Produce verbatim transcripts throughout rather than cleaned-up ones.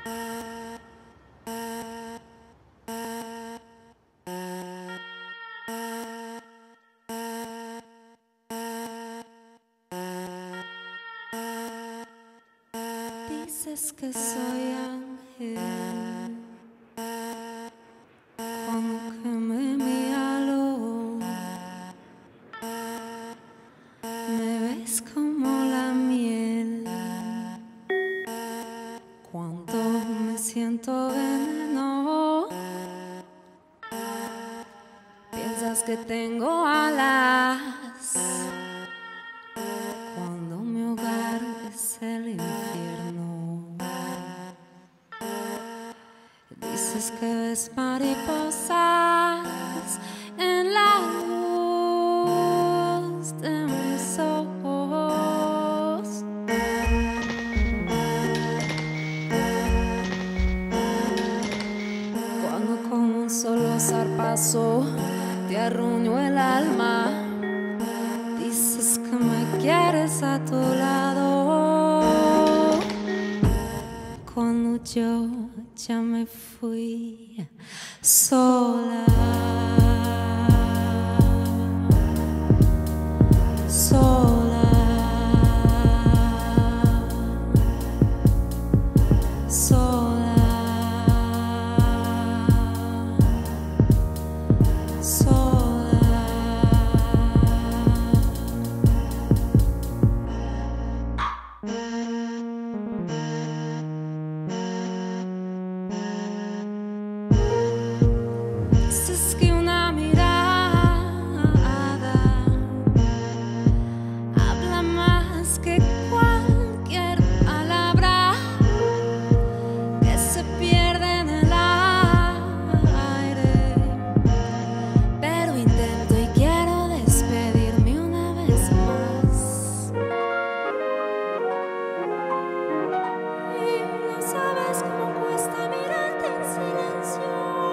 Dices que soy ángel cuando quemé mi halo, me ves como la miel cuando me siento veneno. Piensas que tengo alas cuando mi hogar es el infierno. Dices que ves mariposas en la luz de mis ojos. Cuando con un solo zarpazo te arruño el alma, dices que me quieres a tu lado. Cuando yo ya me fui sola, sola, sola, sola. Dices que una mirada habla más que cualquier palabra que se pierde en el aire, pero intento y quiero despedirme una vez más. Y no sabes cómo cuesta mirarte en silencio.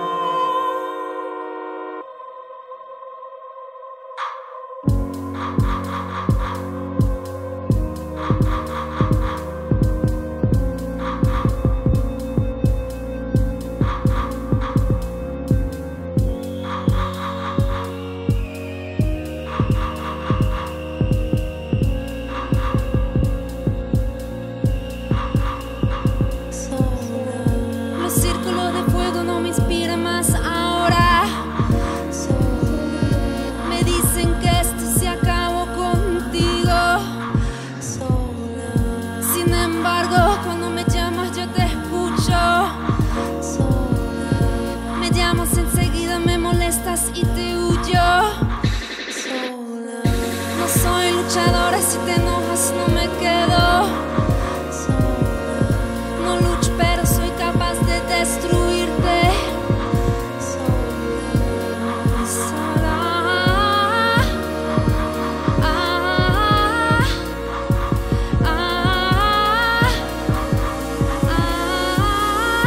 Los círculos de fuego no me inspiran más ahora. Me dicen que esto se acabó contigo. Sin embargo, cuando me llamas yo te escucho. Me llamas enseguida, me molestas y te huyo. No soy luchadora, si te enojas no me quedo. No lucho, pero soy capaz de destruirte. Sola. Ah, ah, ah, ah.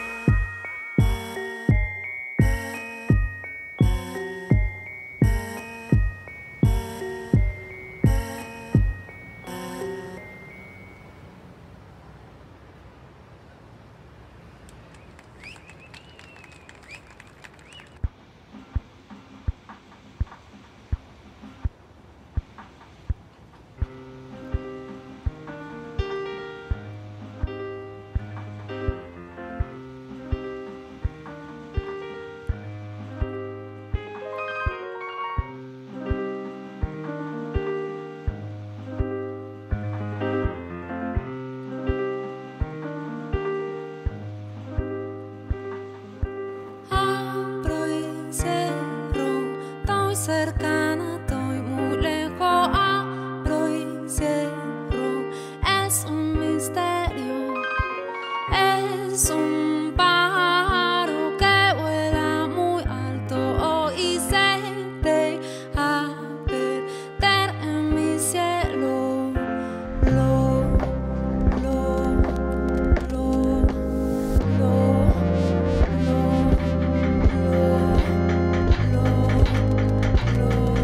Abro y cierro, estoy cercana, estoy muy lejos. Abro y cierro, es un misterio, es un pájaro que vuela muy alto y se deja perder en mi cielo. Lo, lo, lo, lo, lo, lo, lo, lo.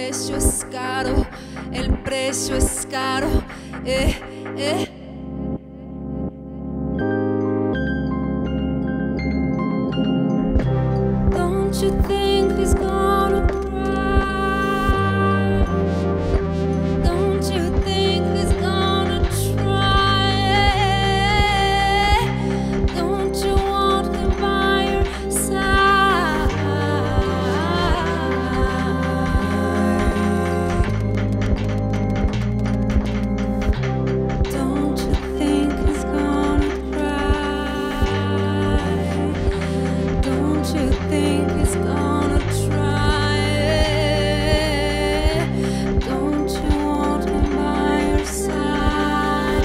precio es caro, el precio es caro, eh, eh. Don't you think he's gonna cry? Don't you think he's gonna try? Don't you want him by your side? Don't you think he's gonna cry? Don't you think he's gonna try? Don't you want him by your side?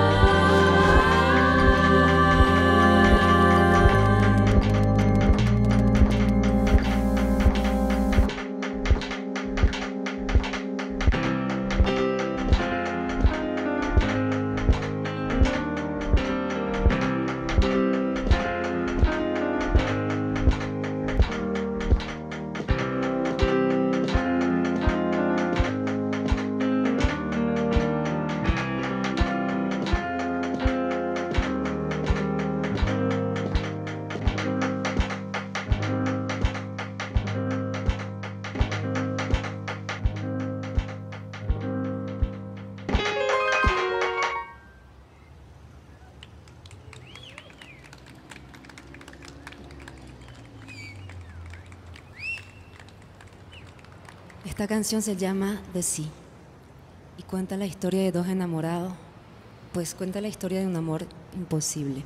Esta canción se llama The Sea y cuenta la historia de dos enamorados, pues cuenta la historia de un amor imposible.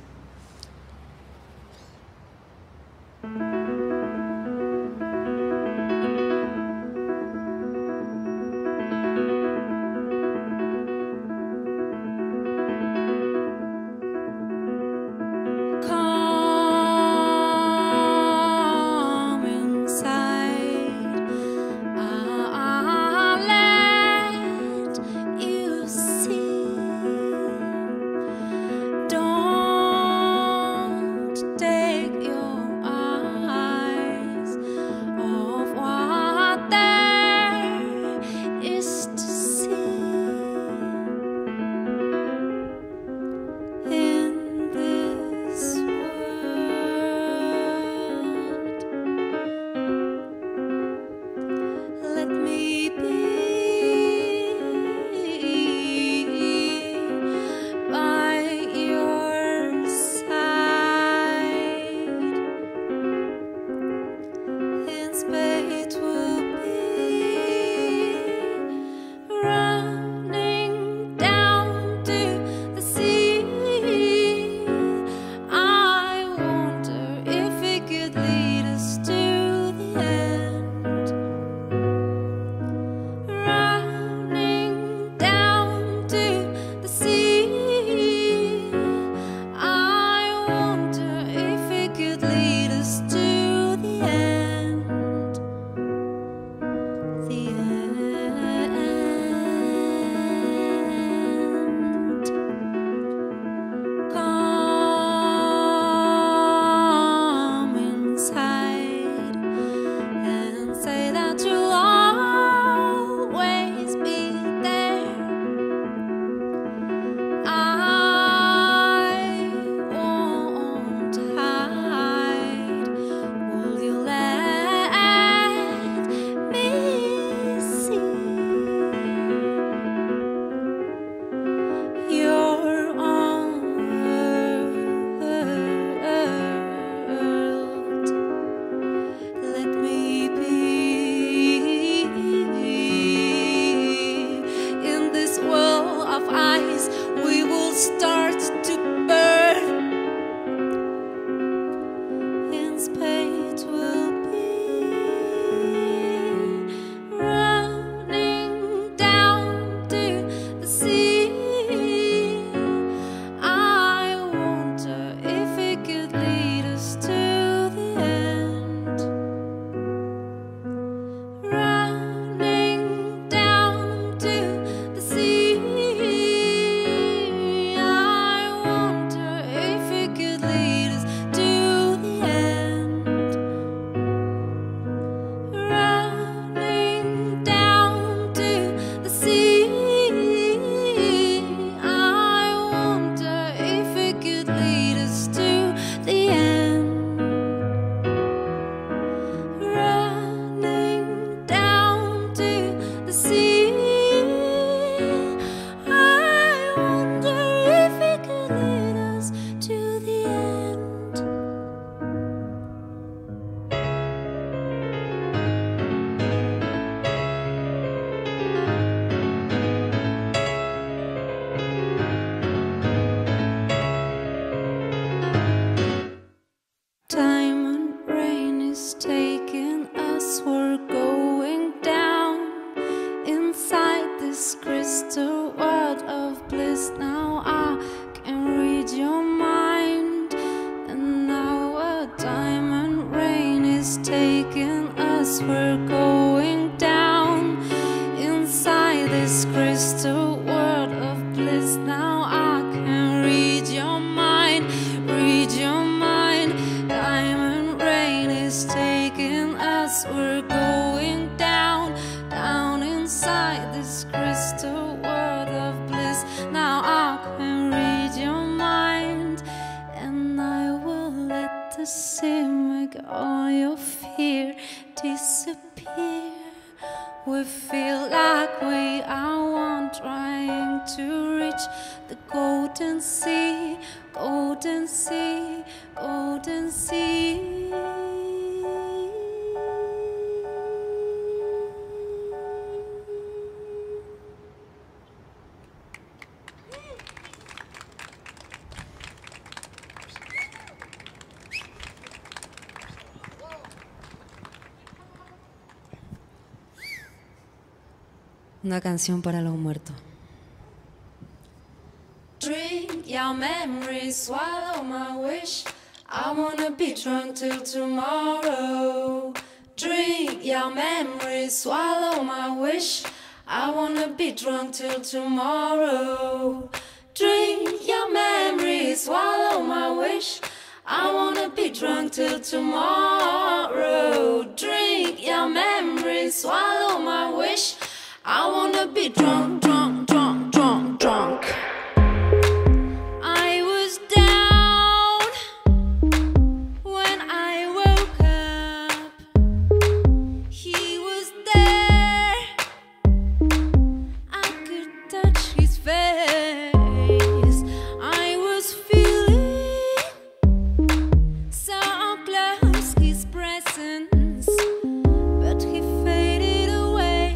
Come inside, I'll let you see. Don't we're going down inside this crystal world of bliss. Now I can read your mind, read your mind. Diamond rain is taking us, we're going down, down inside this crystal world of bliss. Now I can read your mind, and I will let the sea make all your fear disappear. We feel like we are one, trying to reach the golden sea, golden sea, golden sea. Una canción para los muertos. Drink your memories, swallow my wish. I wanna be drunk till tomorrow. Drink your memories, swallow my wish. I wanna be drunk till tomorrow. Drink your memories, swallow my wish. I wanna be drunk till tomorrow. Drink your memories, swallow my wish. I wanna be drunk, drunk, drunk, drunk, drunk. I was down when I woke up. He was there, I could touch his face. I was feeling so close, his presence, but he faded away.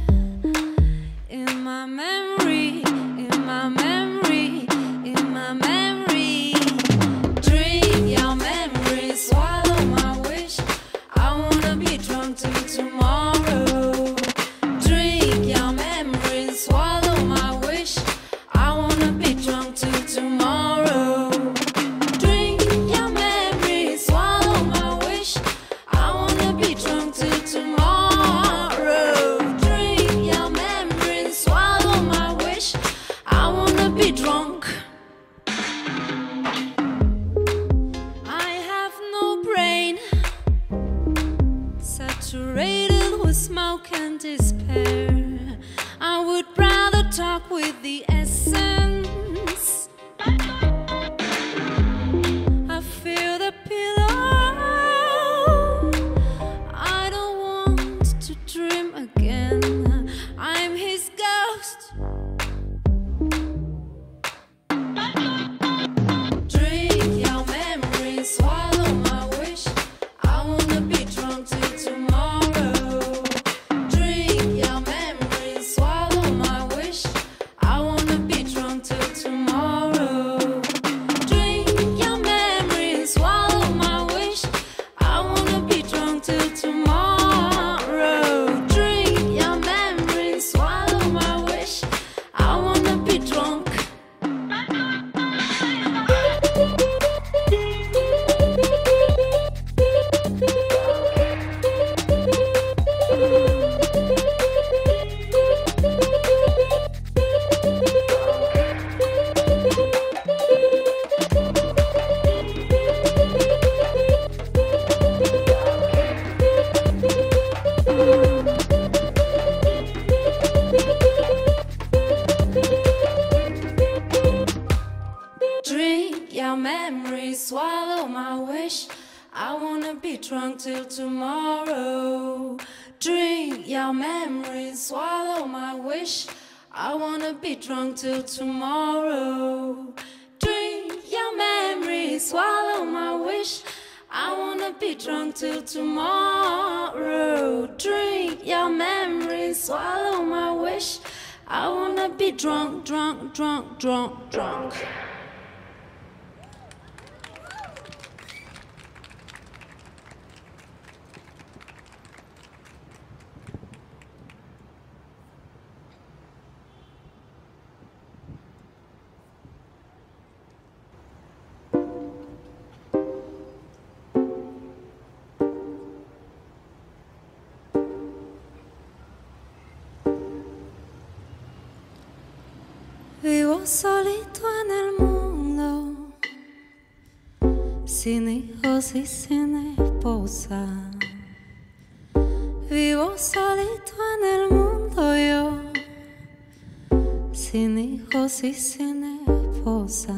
In my memory, in my memory, in my memory. Drink your memory, swallow my wish. I wanna be drunk till tomorrow. Drink your memory, swallow my wish. I wanna be drunk till tomorrow. Drink your memory, swallow my wish. I wanna be drunk till tomorrow. Drink your memory, swallow my wish. I wanna be drunk. I have no brain, saturated with smoke and despair. I would rather talk with the essence. I feel the pillow. I don't want to dream again. I'm his ghost. Drink your memory, swallow my wish. I wanna be drunk till tomorrow. Drink your memory, swallow my wish. I wanna be drunk till tomorrow. Drink your memory, swallow my wish. I wanna be drunk till tomorrow. Drink your memory, swallow my wish. I wanna be drunk. Drink your memory, swallow my wish. I wanna be drunk till tomorrow. Drink your memory, swallow my wish. I wanna be drunk till tomorrow. Drink your memory, swallow my wish. I wanna be drunk till tomorrow. Drink your memory, swallow my wish. I wanna be drunk, drunk, drunk, drunk, drunk. Vivo solito en el mundo, sin hijos y sin esposa. Vivo solito en el mundo yo, sin hijos y sin esposa.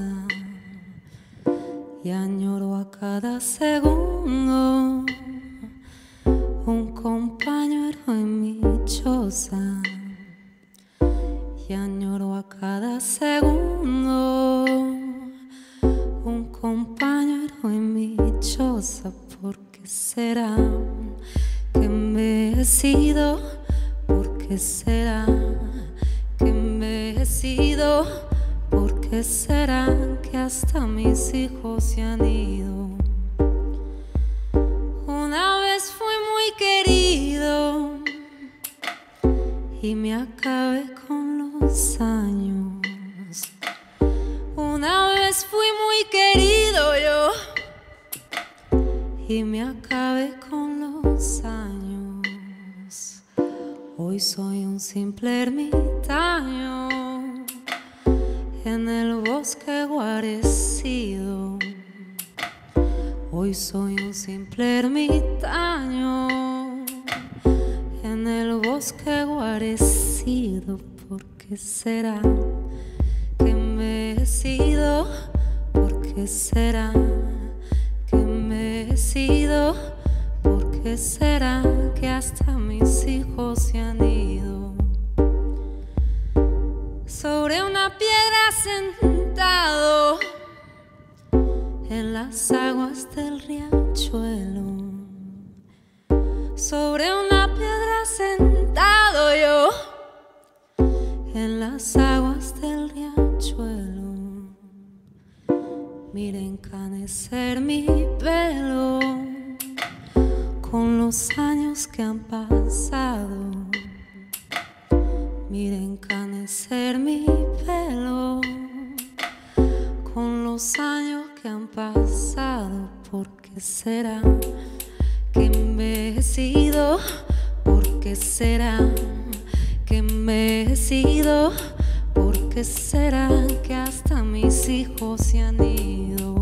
Y añoro a cada segundo un compañero en mi choza. Y añoro a cada segundo un compañero en mi choza. ¿Por qué será que me he sido? ¿Por qué será que me he sido? ¿Por qué será que hasta mis hijos se han ido? Una vez fui muy querido y me acabé con los años. Una vez fui muy querido yo y me acabé con los años. Hoy soy un simple ermitaño en el bosque guarecido. Hoy soy un simple ermitaño en el bosque guarecido. ¿Por qué será que me he sido? ¿Por qué será que me he sido? ¿Por qué será que hasta mis hijos se han ido? Sobre una piedra sentado en las aguas del riachuelo. Sobre una piedra sentado yo en las aguas del riachuelo. Mira encanecer mi pelo con los años que han pasado. Mira encanecer mi pelo con los años que han pasado. ¿Por qué será que me he sido? ¿Por qué será que me he sido? ¿Por qué será que hasta mis hijos se han ido?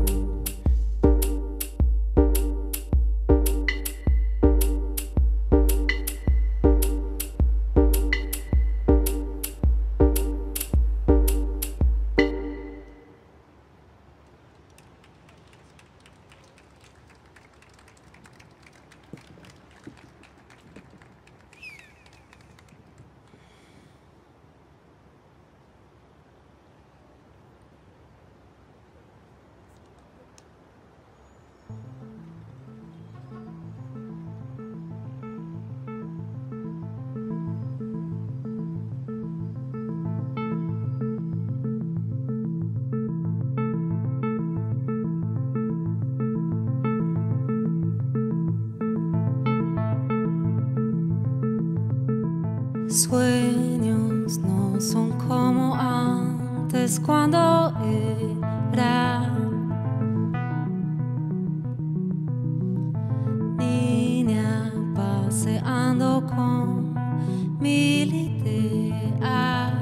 Sueños no son como antes cuando era niña paseando con mil ideas.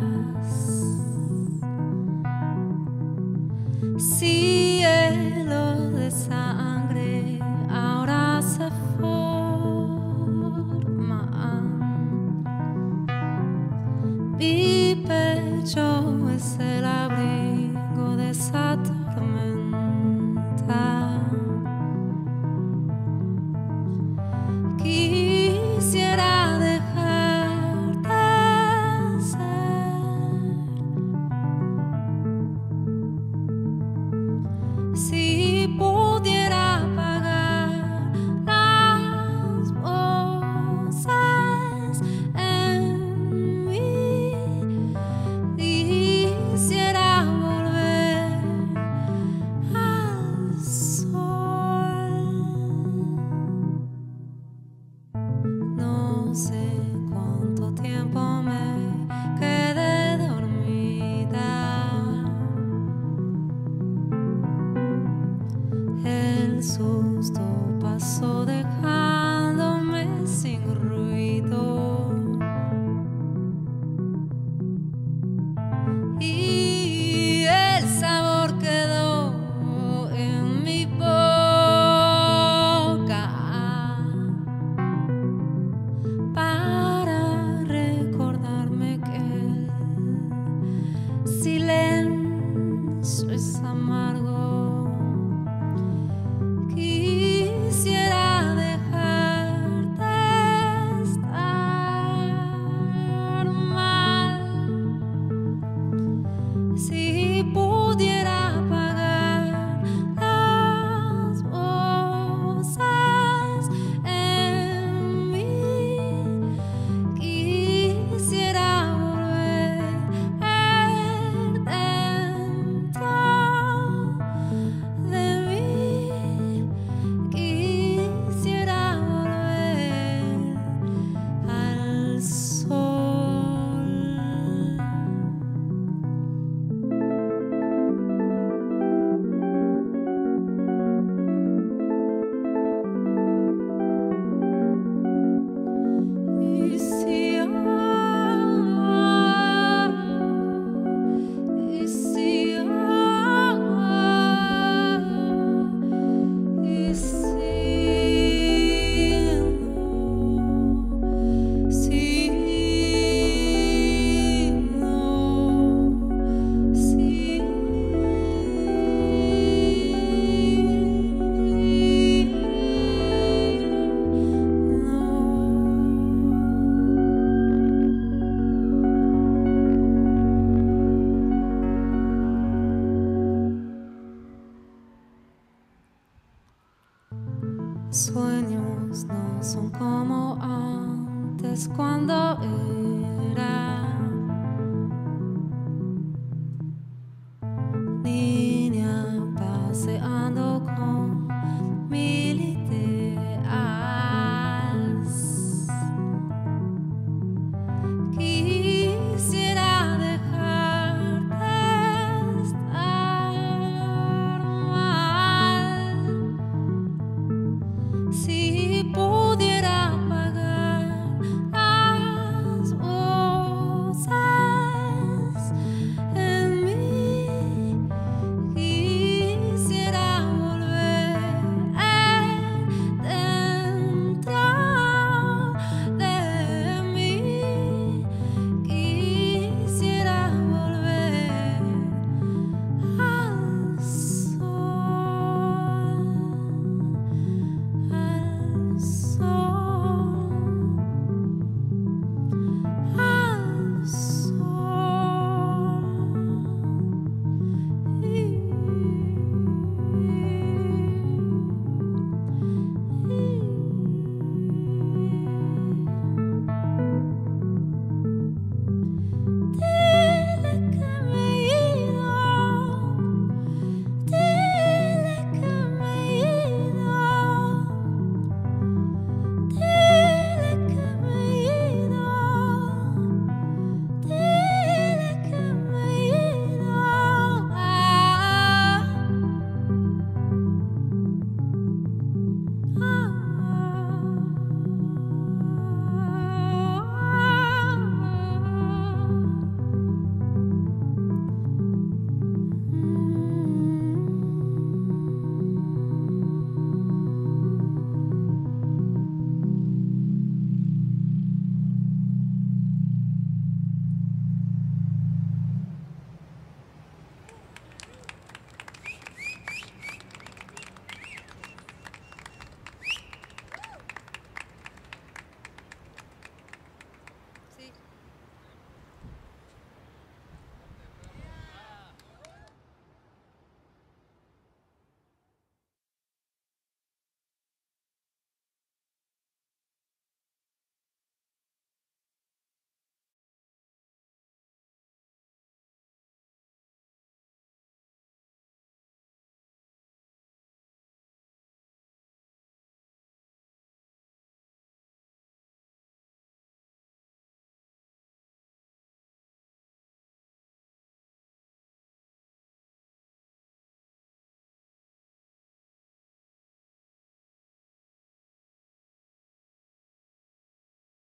Cielo de sangre ahora se forma. Mi pecho es el abrigo de esa tormenta. Quisiera dejar de ser. Si pudiera apagar las voces en mí, quisiera es cuando uh,